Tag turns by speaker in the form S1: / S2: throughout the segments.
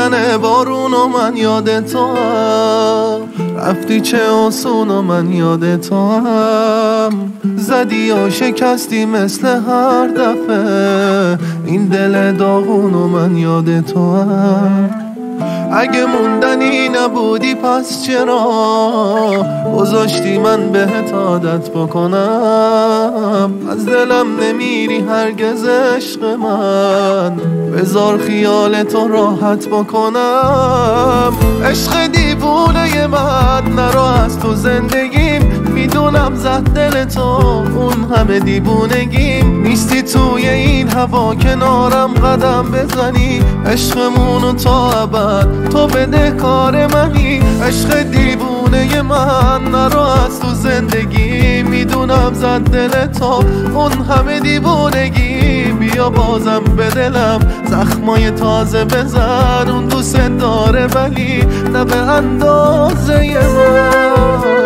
S1: شدن بارون و من یاد تو هم، رفتی چه آسون و من یاد تو هم، زدی و شکستی مثل هر دفعه این دل داغون و من یاد تو هم. اگه موندنی نبودی پس چرا گذاشتی من بهت عادت بکنم؟ از دلم نمیری هرگز عشق من، بذار خیال تو راحت بکنم. عشق دیوونه من نرو از تو زندگیم، میدونم زد دل تو اون همه دیوونگیم. نیستی توی این هوا کنارم قدم بزنی، عشقمونو تا ابد تو بده کار منی. عشق دیوونه من نرو از تو زندگی، میدونم زد دل تو اون همه دیوونگی. بیا بازم به دلم زخمای تازه بزن، اون دوست داره ولی نه به اندازه من.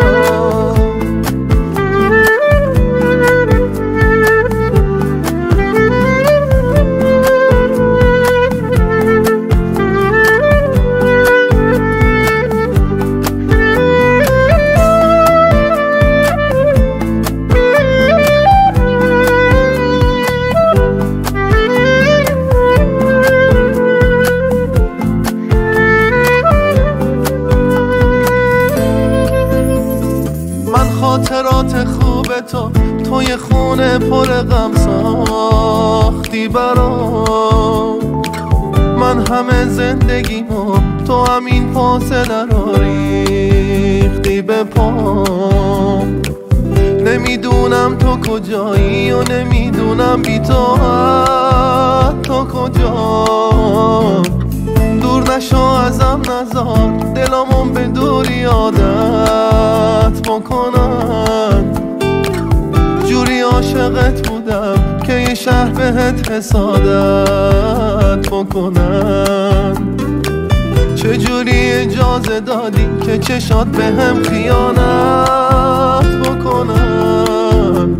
S1: خاطرات خوب توی خونه پر غم ساختی برام، من همه زندگیمو تو همین فاصله رو ریختی به پام. نمیدونم تو کجایی و نمیدونم بی تو کجا. دور نشو ازم نزار دلمون به دوری عادت بکنن. جوری عاشقت بودم که یه شهر بهت حسادت بکنن. چجوری اجازه دادی که چشات بهم خیانت بکنن،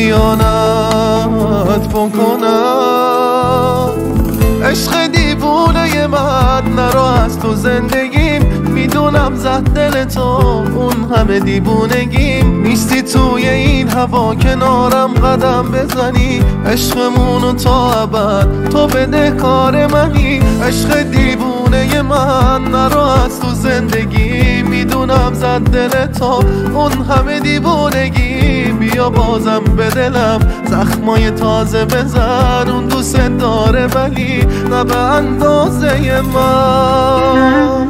S1: خیانت بکنن. عشق دیوونه من نرو از تو زندگیم، میدونم زد دل تو اون همه دیوونگیم. نیستی توی این هوا کنارم قدم بزنی، عشقمونو تا ابد تو بده کار منی. عشق دیوونه من نرو از تو زندگی، میدونم زد دل تو اون همه دیوونگی. بیا بازم به دلم زخمای تازه بزن، اون دوست داره ولی نه به اندازه من.